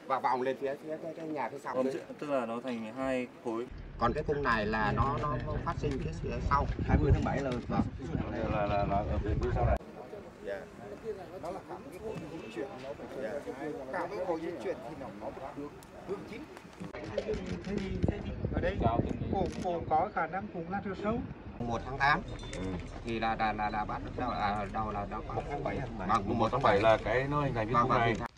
và vòng lên phía cái nhà phía sau. Tức là nó thành hai khối. Còn cái cung này là nó phát sinh phía sau. 20 tháng 7 là Ở phía sau này. Dạ. Nó là cả cái khối di chuyển, nó phải cả cái khối di chuyển thì nó hướng chính. Ở đây cổ có khả năng cũng là chiều sâu. 1 tháng 8 thì là bắt đầu là 1 tháng 7. Vâng, 1 tháng 7 là cái nó hình thành cái cung này.